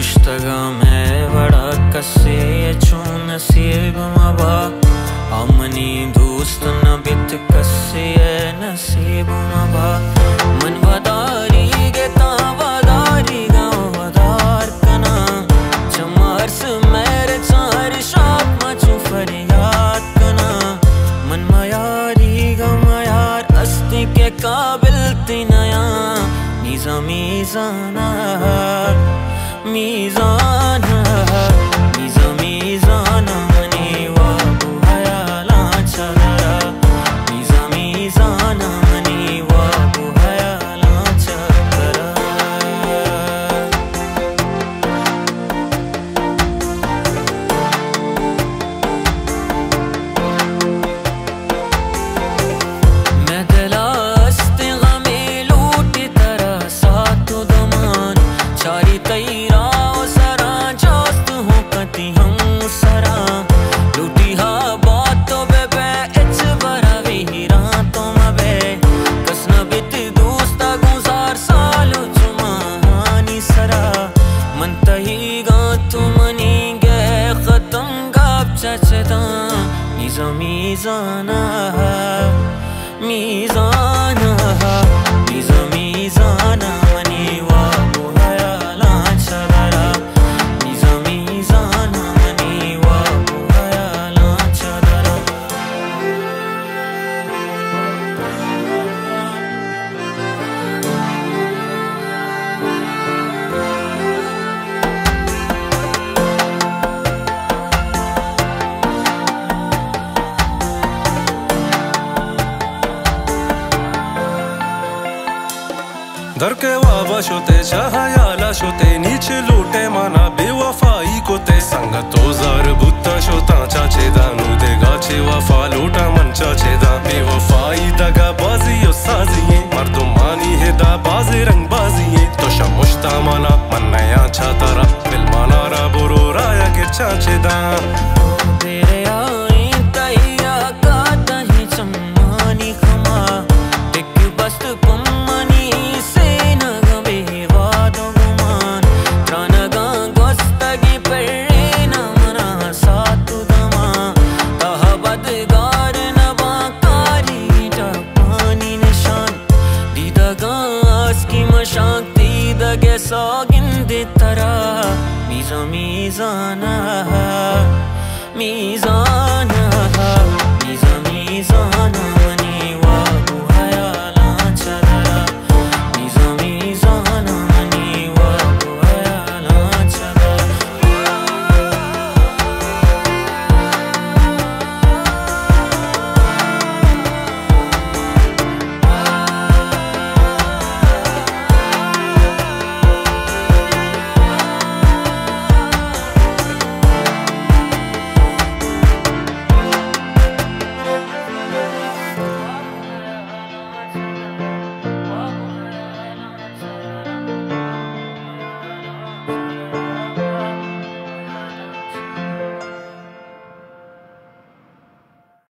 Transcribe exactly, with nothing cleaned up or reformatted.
खुशतगम है बड़ा कसे चो नसीब मबा अमनी दोस्त न बित कसे नसीब मबा मन वदारी गे वदारी गाँव वदार कना चमार्स मेरे चार शाप मचू फरियाद कना मन मयारी गमयार अस्ति के काबिल तिनया मीजा मीजाना मीजाना मीजा मीजाना मनी वाबू हयाला चदरा मीजा मीजाना मनी वाबू हयाला चदरा मैं दिलास्ते गमे लूटी तरह सातो दमान चारी तैरा हम सरा लूटी हा बातो बेबे इच बरा वीरा तो मबे कसना बित दोस्ता गुजार सालो जुमानी सरा मन तही गा तुमनी गे खत्म गाप चचदा मीजा मीजाना मीजाना मीजा मीजाना मनी वाबू हयाला चदरा मीजा मीजाना दर के वाबा शोते चहायाला शोते नीचे लूटे माना बेवफाई को ते संग तो जार बुत्ता शोता चाचे दानु दे गाचे वफा लूटा मन चाचे दा बेवफाई दगा बाजी ओ साजिए मर्दुमानी है दा बाजी रंग बाजिए तो शमुश्ता माना मन नया छातारा बिल माना रा बुरो राया के चाचे दा तेरे आई तैया का तही चम्मानी खमा टिक बस्त पम्मनी शांति दगे सौगिंदे तरा मीजा मीजाना मीजाना मीजा मीजाना मनी वाबू हयाला चदरा मीजा मीजाना मनी वाबू हयाला चदरा